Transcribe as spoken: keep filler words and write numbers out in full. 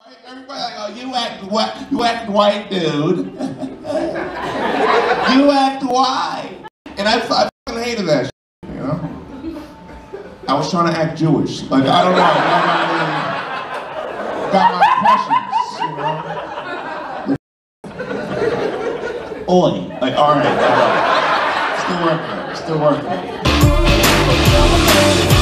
Everybody like, oh, you act white, you act white, dude. You act white. And I, I fucking hated that shit, you know? I was trying to act Jewish. Like, I don't know. I got my impressions, you know? Oi. Like, all right. All right. Still working. Still working.